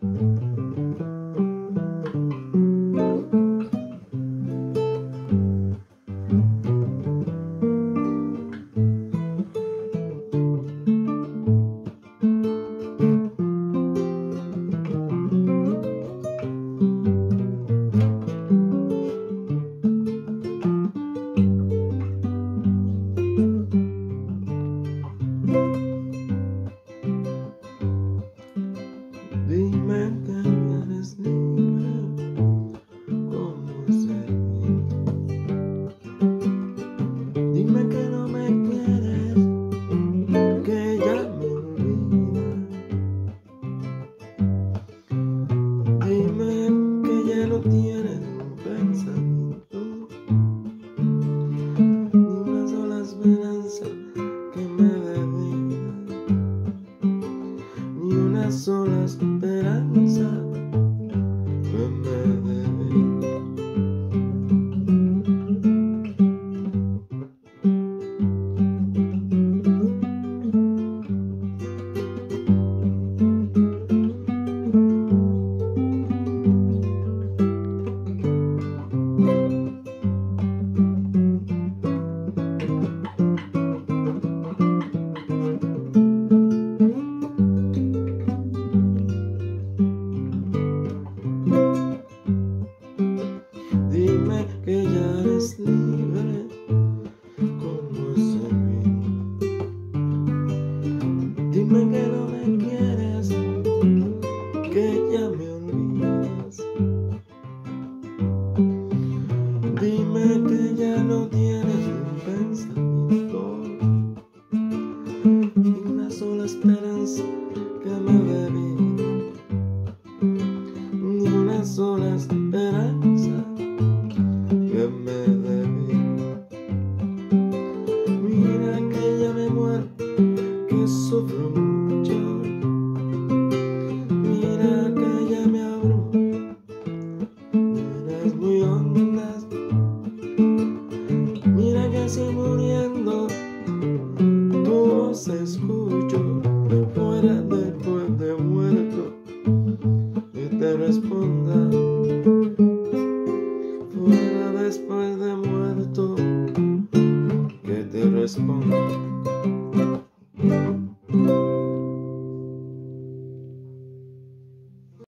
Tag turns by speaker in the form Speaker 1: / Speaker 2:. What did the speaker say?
Speaker 1: Dime que eres libre como ese viento. Dime que no me quieres, que ya me olvidas. Dime que ya no tienes un pensamiento, ni una sola esperanza que me dé vida, ni una sola esperanza que me dé vida. Dime que ya eres libre como ese viento. Dime que no me quieres, que ya me olvidas. Dime que ya no tienes un pensamiento, ni una sola esperanza que me dé vida, ni una sola esperanza que me dé vida. Mira que ya me muero, que sufro mucho. Mira que ya me abro, eres muy hondas. Mira que estoy muriendo, tu voz escucho fuera después de muerto, y te responda. Fuera después de muerto, que te responda.